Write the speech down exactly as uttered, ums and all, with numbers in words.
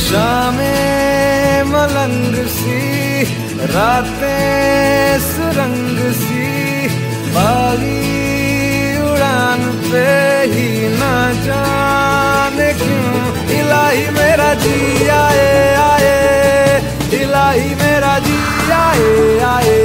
शामें मलंग सी, रातें सुरंग सी, बागी उड़ान पे ही ना जाने क्यों इलाही मेरा जी आए आए, इलाही मेरा जी आए आए।